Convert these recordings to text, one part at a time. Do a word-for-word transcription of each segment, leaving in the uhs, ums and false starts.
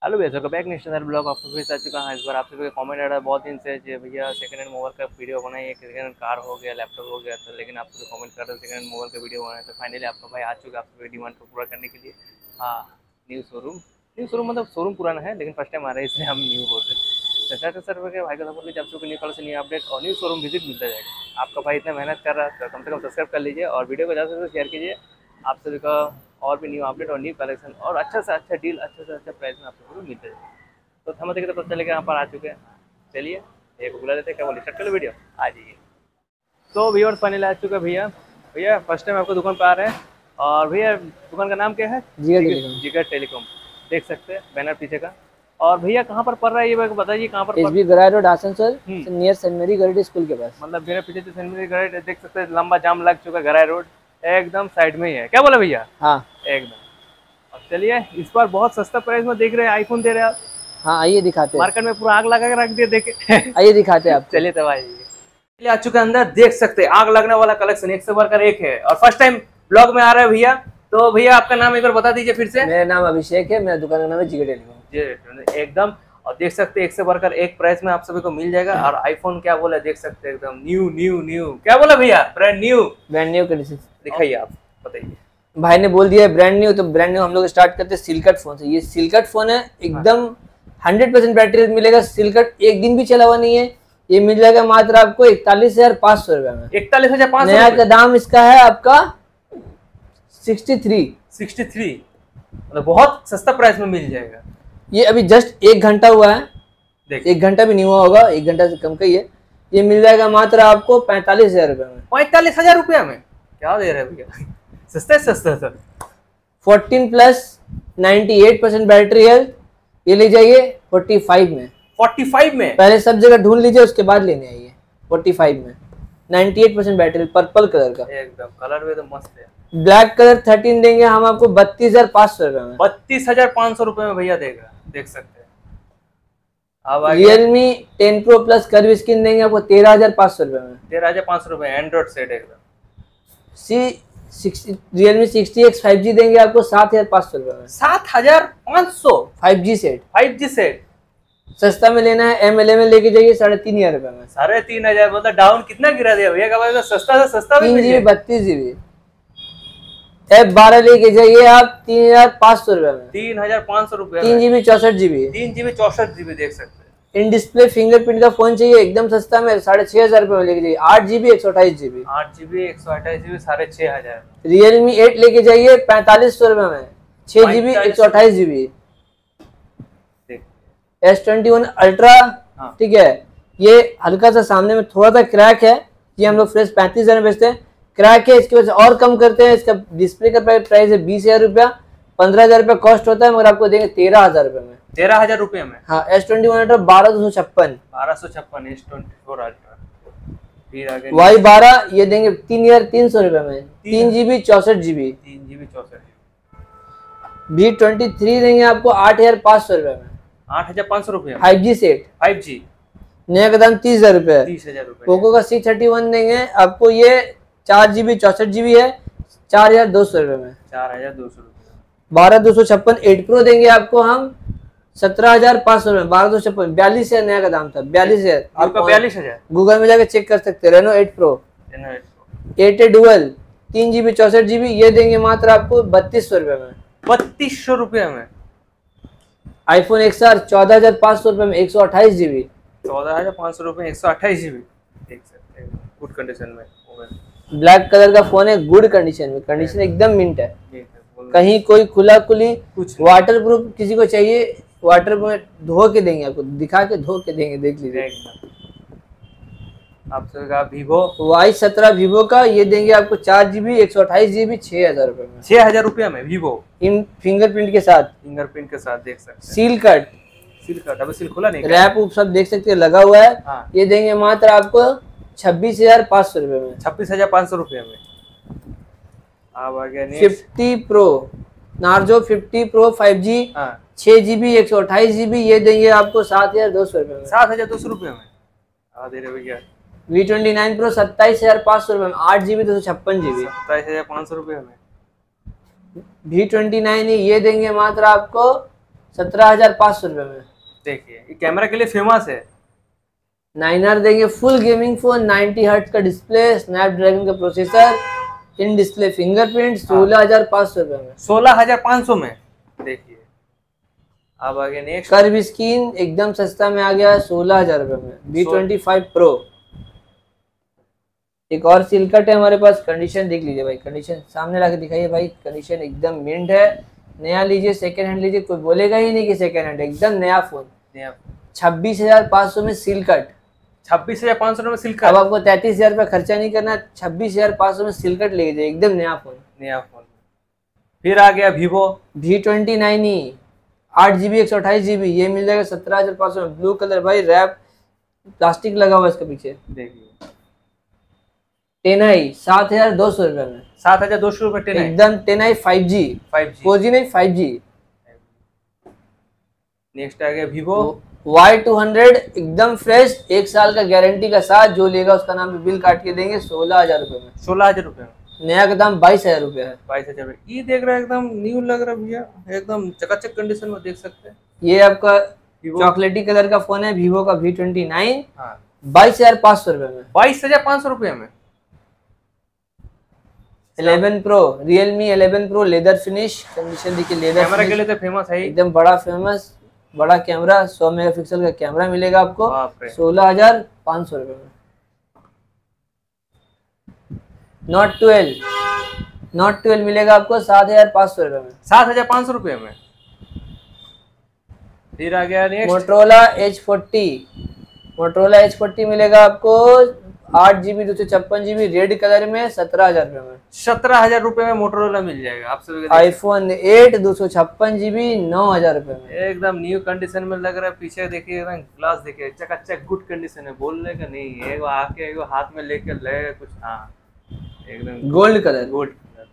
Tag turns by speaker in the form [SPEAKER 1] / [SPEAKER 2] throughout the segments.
[SPEAKER 1] Hello भैया, welcome back national blog. आपको फिर से आ चुका है। इस बार आप सभी का कमेंट आ रहा है बहुत दिन से कि भैया सेकंड हैंड मोबाइल का वीडियो बनाइए। सेकंड हैंड कार हो गया, लैपटॉप हो गया, तो लेकिन आप सभी कमेंट कर रहे हैं सेकंड हैंड मोबाइल का वीडियो बनाए। तो फाइनली आपका भाई आ चुका है आप सभी डिमांड को पूरा करने के लिए। हाँ, न्यू शोरूम न्यू शोरूम मतलब शोरूम पुराना है लेकिन फर्स्ट टाइम आ रहा है इसलिए हम न्यू बोल रहे हैं। तो सर सर भाई का सपोर्ट लीजिए, आप सबको न्यू कलर से न्यू अपडेट और न्यू शोरूम विजिट मिलता जाएगा। आपका भाई इतना मेहनत कर रहा है तो कम से कम सब्सक्राइब कर लीजिए और वीडियो को ज़्यादा से ज़्यादा शेयर कीजिए। आप सभी का और भी न्यू अपडेट और न्यू कलेक्शन और अच्छा से अच्छा डील, अच्छा से अच्छा प्राइस में आप सबको मिलता जाएगा। तो हम देखिए तो पता चलेगा यहाँ पर आ चुके हैं। चलिए एक बुला लेते हैं, क्या बोलिए, स्टार्ट कर लो वीडियो, आ जाइए। तो व्यूअर्स फाइनल आ चुका है भैया। भैया फर्स्ट टाइम आपको दुकान पर आ रहे हैं और भैया दुकान का नाम क्या है?
[SPEAKER 2] जिगर टेलीकॉम।
[SPEAKER 1] जिगर टेलीकॉम देख सकते हैं बैनर पीछे का। और भैया कहाँ पर पड़ रहा है ये मेरे को बताइए, कहाँ पर?
[SPEAKER 2] एसबी गराज road Asansol near saint Mary गराज स्कूल के पास।
[SPEAKER 1] मतलब मेरे पीछे से सेंट मेरी गराज देख सकते हैं, लंबा जाम लग चुका है। गराज रोड एकदम साइड में ही है, क्या बोला भैया?
[SPEAKER 2] हाँ
[SPEAKER 1] एकदम। अब चलिए, इस बार बहुत सस्ता प्राइस में देख रहे हैं, आईफोन दे रहे हैं आप।
[SPEAKER 2] हाँ आइए दिखाते हैं।
[SPEAKER 1] मार्केट में पूरा आग लगा के रख दिया देखे।
[SPEAKER 2] आइए दिखाते हैं आप।
[SPEAKER 1] चलिए तब आइए। आ चुके अंदर, देख सकते हैं आग लगने वाला कलेक्शन एक से बढ़कर एक है और फर्स्ट टाइम ब्लॉग में आ रहा है भैया। तो भैया आपका नाम एक बार बता दीजिए फिर से।
[SPEAKER 2] मेरा नाम अभिषेक है, मेरा दुकान का नाम है जिगर टेलीकॉम।
[SPEAKER 1] जी एकदम। और देख सकते हैं एक से बढ़कर एक प्राइस में आप सभी को मिल जाएगा। और आईफोन क्या बोला देख सकते हैं, एकदम न्यू न्यू न्यू, क्या बोला भैया? Brand new.
[SPEAKER 2] Brand new condition
[SPEAKER 1] दिखाइए आप, बताइए।
[SPEAKER 2] भाई ने बोल दिया है ब्रांड न्यू, तो ब्रांड न्यू हम लोग स्टार्ट करते हैं सिलकट फोन से। ये सिलकट फोन है, एकदम हंड्रेड परसेंट बैटरी मिलेगा। सिलकट एक दिन भी चला हुआ नहीं है। ये मिल जाएगा मात्र आपको इकतालीस हजार पाँच सौ रुपए में।
[SPEAKER 1] इकतालीस हजार पाँच सौ
[SPEAKER 2] नया का दाम इसका है आपका सिक्सटी थ्री
[SPEAKER 1] सिक्सटी थ्री, मतलब बहुत सस्ता प्राइस में मिल जाएगा।
[SPEAKER 2] ये अभी जस्ट एक घंटा हुआ है, एक घंटा भी नहीं हुआ होगा, एक घंटा से कम का ही है। ये मिल जाएगा मात्र आपको पैंतालीस हजार रुपए में।
[SPEAKER 1] पैंतालीस हजार रुपया में क्या दे रहे हैं भैया? सस्ता सस्ता sir.
[SPEAKER 2] Fourteen plus ninety eight percent battery health, ये ले जाइए फोर्टी फाइव में।
[SPEAKER 1] फोर्टी फाइव में? पहले
[SPEAKER 2] सब जगह ढूंढ लीजिए उसके बाद लेने आइए। फोर्टी फाइव में ninety eight percent battery, purple colour का, एकदम
[SPEAKER 1] कलर भी तो मस्त है।
[SPEAKER 2] ब्लैक कलर थर्टीन देंगे हम आपको बत्तीस हजार पाँच सौ रुपए में।
[SPEAKER 1] बत्तीस हजार पाँच सौ रुपए में भैया देगा, देख सकते हैं। अब
[SPEAKER 2] Realme ten pro plus curve screen देंगे आपको तेरह हजार पाँच सौ रुपए में।
[SPEAKER 1] तेरह हजार पाँच सौ रुपए एंड्रॉइड सेट एकदम।
[SPEAKER 2] सी Realme sixty X five G देंगे आपको सात हजार पाँच सौ रुपए में।
[SPEAKER 1] सात हजार पाँच सौ
[SPEAKER 2] five G set.
[SPEAKER 1] Five G set
[SPEAKER 2] सस्ता में लेना है एम एल ए में लेके जाइए साढ़े तीन हजार रुपए में।
[SPEAKER 1] साढ़े तीन हजार मतलब डाउन कितना गिरा दिया भैया का? भाई सस्ता से सस्ता
[SPEAKER 2] तीन जीबी बत्तीस जीबी एफ बारह लेके जाइए आप तीन हजार पाँच सौ रुपए में।
[SPEAKER 1] तीन हजार पाँच सौ रुपए
[SPEAKER 2] तीन जीबी चौसठ जीबी
[SPEAKER 1] तीन जीबी चौसठ जीबी देख सकते हैं।
[SPEAKER 2] इन डिस्प्ले फिंगरप्रिंट का फोन चाहिए एकदम सस्ता में साढ़े छह हजार रुपए में लेके जाइए। आठ जीबी एक सौ अट्ठाईस जीबी
[SPEAKER 1] आठ जीबी एक सौ अट्ठाईस जीबी साढ़े छह हजार।
[SPEAKER 2] रियलमी एट लेके जाइए पैंतालीस सौ रुपए में, छह जीबी एक सौ अट्ठाईस GB. S twenty one ultra, ठीक है, ये हल्का सा सामने में थोड़ा सा क्रैक है, ये हम लोग फ्रेश पैंतीस हजार में बेचते हैं। क्रैक है, इसकी वजह से और कम करते हैं। इसका डिस्प्ले का प्राइस है बीस हजार रुपया, पंद्रह हजार रुपया कॉस्ट होता है, मगर आपको देंगे तेरह हजार रुपए में।
[SPEAKER 1] तेरह हजार रुपये में?
[SPEAKER 2] हाँ। एस ट्वेंटी वन अल्ट्रा बारह दो सौ छप्पन
[SPEAKER 1] बारह सौ छप्पन एस ट्वेंटी फोर अल्ट्रा। फिर आगे
[SPEAKER 2] वाई बारह ये देंगे तीन हजार तीन सौ रुपए में, तीन जीबी चौसठ जीबी
[SPEAKER 1] तीन जीबी चौसठ जीबी।
[SPEAKER 2] बी ट्वेंटी थ्री देंगे आपको आठ हजार पाँच सौ रुपए में,
[SPEAKER 1] आठ हजार पाँच सौ रुपये।
[SPEAKER 2] Five G set,
[SPEAKER 1] five G
[SPEAKER 2] नया का दाम तीस हजार रुपए है।
[SPEAKER 1] तीस हजार रुपए।
[SPEAKER 2] पोको का सी थर्टी वन देंगे आपको, ये चार जीबी चौसठ जीबी है, चार हजार दो सौ रुपए में,
[SPEAKER 1] चार हजार दो सौ रुपए।
[SPEAKER 2] बारह दो सौ छप्पन एट प्रो देंगे आपको हम सत्रह हजार पाँच सौ रुपए, बारह दो सौ छप्पन बयालीस हजार नया का दाम था, बयालीस हजार
[SPEAKER 1] आपका बयालीस हजार।
[SPEAKER 2] गूगल में जाके चेक कर सकते हैं। Reno eight pro, eight A dual, तीन जीबी चौसठ जीबी, ये देंगे मात्र आपको बत्तीस सौ रुपए में।
[SPEAKER 1] बत्तीस सौ रुपये में।
[SPEAKER 2] आईफोन एक्स आर चौदह हजार पाँच सौ रुपए में, एक सौ अट्ठाईस जीबी,
[SPEAKER 1] चौदह हजार पाँच सौ रुपये एक सौ अट्ठाईस जीबी देख सकते हैं, गुड कंडीशन में।
[SPEAKER 2] ब्लैक कलर का फोन है, गुड कंडीशन में, कंडीशन एकदम मिंट है, कहीं कोई खुला खुली वाटर प्रूफ किसी को चाहिए, वाटर में धो के देंगे आपको, दिखा के धो के देंगे, देख लीजिए।
[SPEAKER 1] आप सबका वीवो
[SPEAKER 2] वाई सत्रह वीवो का, ये देंगे आपको चार जीबी एक सौ अट्ठाईस जीबी छह हजार रुपए में,
[SPEAKER 1] छह हजार रुपया में वीवो,
[SPEAKER 2] इन फिंगरप्रिंट के साथ,
[SPEAKER 1] फिंगरप्रिंट के साथ देख सकते हैं।
[SPEAKER 2] सील कट,
[SPEAKER 1] सील कट अभी सील खुला नहीं,
[SPEAKER 2] रैप उप सब देख सकते हैं लगा हुआ है।
[SPEAKER 1] हाँ।
[SPEAKER 2] ये देंगे मात्र आपको छब्बीस हजार पाँच सौ रुपए में,
[SPEAKER 1] छब्बीस हजार पाँच सौ रुपये में। अब आ गया
[SPEAKER 2] fifty pro Narzo fifty pro five G, छह जीबी एक सौ अट्ठाईस जीबी, ये देंगे आपको सात हजार दो सौ रुपए में,
[SPEAKER 1] सात हजार दो सौ रुपये में आ दे रहे भैया।
[SPEAKER 2] वी ट्वेंटी नाइन प्रो सत्ताईस हजार पाँच सौ रुपए में, आठ जीबी दो सौ छप्पन जीबी,
[SPEAKER 1] सत्ताईस हजार पाँच सौ रुपये में।
[SPEAKER 2] वी ट्वेंटी नाइन ये देंगे मात्र आपको सत्रह हजार पाँच सौ रुपये में।
[SPEAKER 1] देखिए ये कैमरा के लिए फेमस है।
[SPEAKER 2] नाइन आर देंगे, full gaming phone, ninety hertz का डिस्प्ले, स्नैपड्रैगन का प्रोसेसर, इन डिस्प्ले फिंगरप्रिंट, सोलह हजार पाँच सौ रुपये में।
[SPEAKER 1] सोलह हजार पाँच सौ में। देखिए अब आगे नेक्स्ट
[SPEAKER 2] कर्व स्क्रीन एकदम सस्ता में आ गया है सोलह हजार रुपये में, बी ट्वेंटी फाइव प्रो। एक और सिलकट है हमारे पास, कंडीशन देख लीजिए भाई, कंडीशन सामने लाके दिखाइए भाई, कंडीशन एकदम मिंट है, नया लीजिए सेकंड हैंड लीजिए, कोई बोलेगा ही नहीं कि सेकंड हैंड, एकदम नया फोन। छब्बीस हजार पाँच सौ में सिलकट,
[SPEAKER 1] छब्बीस हजार पाँच सौ में सिलकट।
[SPEAKER 2] अब आपको तैतीस हजार रुपया खर्चा नहीं करना, छब्बीस हजार पाँच सौ में सिलकट ले जाइए, एकदम नया फोन।
[SPEAKER 1] नया फोन। फिर आ गया Vivo
[SPEAKER 2] V twenty nine E, आठ जीबी एक सौ अट्ठाईस जीबी, ये मिल जाएगा सत्रह हजार पाँच सौ में, ब्लू कलर भाई, रैप प्लास्टिक लगा हुआ है इसके पीछे।
[SPEAKER 1] देखिए
[SPEAKER 2] टेन आई सात हजार दो सौ रुपये में,
[SPEAKER 1] सात हजार दो सौ रुपये टेन आई,
[SPEAKER 2] एकदम ten I five G,
[SPEAKER 1] five G
[SPEAKER 2] four G नहीं फाइव जी।
[SPEAKER 1] नेक्स्ट आ गया वीवो
[SPEAKER 2] वाई टू हंड्रेड, एकदम फ्रेश, एक साल का गारंटी का साथ, जो लेगा उसका नाम पे बिल काट के देंगे सोलह हजार रुपये में।
[SPEAKER 1] सोलह हजार रुपये में,
[SPEAKER 2] नया का दाम बाईस हजार रुपये है।
[SPEAKER 1] बाईस हजार रुपये। ये देख रहा है एकदम न्यू लग रहा है भैया, एकदम चकाचक कंडीशन में देख सकते हैं।
[SPEAKER 2] ये आपका चॉकलेटी कलर का फोन है, वीवो का वी ट्वेंटी नाइन,
[SPEAKER 1] हाँ
[SPEAKER 2] बाईस हजार पाँच सौ रुपये में।
[SPEAKER 1] बाईस हजार पाँच सौ रुपये में।
[SPEAKER 2] Eleven pro, Realme eleven pro, leather finish, condition देखिए, लेदर
[SPEAKER 1] कैमरा के लिए तो फेमस है,
[SPEAKER 2] एकदम बड़ा फेमस, बड़ा कैमरा, सौ मेगापिक्सल का कैमरा मिलेगा आपको सोलह हजार पाँच सौ रुपये में। नोट ट्वेल्व, नोट ट्वेल्व मिलेगा आपको सात हजार पाँच सौ रुपये में,
[SPEAKER 1] सात हजार पाँच सौ रुपये में। फिर आ गया next
[SPEAKER 2] Motorola H forty, Motorola H forty मिलेगा आपको आठ जीबी दो सौ छप्पन जीबी रेड कलर में, सत्रह हजार रुपये में।
[SPEAKER 1] सत्रह हजार रुपये में मोटरोला मिल जाएगा आपसे।
[SPEAKER 2] आईफोन एट दो सौ छप्पन जीबी नौ हजार रुपये में,
[SPEAKER 1] एकदम न्यू कंडीशन में लग रहा है। पीछे देखिए एकदम ग्लास देखिए, चकाचक गुड कंडीशन है, बोलने का नहीं है। एगो आके एगो हाथ में लेके लगेगा कुछ, हाँ एकदम
[SPEAKER 2] gold colour,
[SPEAKER 1] gold colour,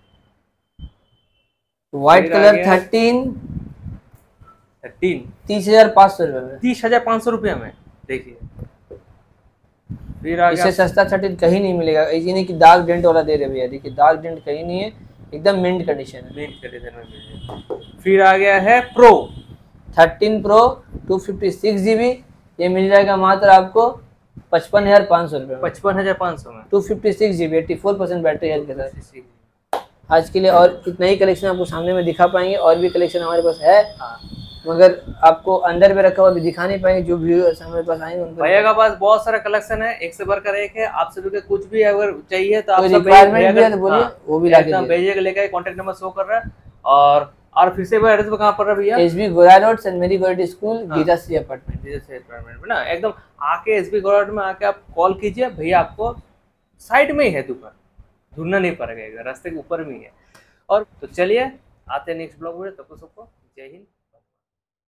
[SPEAKER 2] white colour thirteen,
[SPEAKER 1] thirteen
[SPEAKER 2] तीस हजार पाँच सौ रुपये में,
[SPEAKER 1] तीस हजार पाँच सौ रुपये में। देखिए फिर आ गया,
[SPEAKER 2] इससे सस्ता थर्टीन कहीं नहीं मिलेगा, ऐसी नहीं कि दाग डेंट वाला दे रहे भैया, देखिए दाग डेंट कहीं नहीं है, एकदम मिंट कंडीशन है,
[SPEAKER 1] मिंट कंडीशन में मिल जाएगा। फिर आ गया है pro,
[SPEAKER 2] thirteen pro two fifty six GB, ये मिल जाएगा मात्र आपको पचपन हजार पाँच सौ रुपये में,
[SPEAKER 1] पचपन हजार पाँच सौ में,
[SPEAKER 2] two fifty six GB, eighty four percent battery health के साथ। आज के लिए और इतना ही कलेक्शन आपको सामने में दिखा पाएंगे, और भी कलेक्शन हमारे पास है, मगर आपको अंदर में रखा हुआ भी दिखा नहीं पाएंगे, जो व्यूअर्स हमारे पास आएंगे उनको। भैया
[SPEAKER 1] का पास बहुत सारा कलेक्शन है, एक से बढ़कर एक है। आप सभी को कुछ भी अगर चाहिए तो आप
[SPEAKER 2] सब बोलिए, वो भी लाके
[SPEAKER 1] भेजिएगा, लेकर कॉन्टेक्ट नंबर शो कर रहा है। और और फिर से एड्रेस पे कहाँ पर है भैया?
[SPEAKER 2] SB Gora road, saint Mary government school, Geetashree apartment,
[SPEAKER 1] Geetashree apartment में ना, एकदम आके एसबी गोरा रोड में आके आप कॉल कीजिए, भैया आपको साइड में ही है दुकान, ढूंढना नहीं पड़ेगा, रास्ते के ऊपर में ही है। और तो चलिए आते हैं नेक्स्ट ब्लॉग में, तब तक सबको जय हिंद।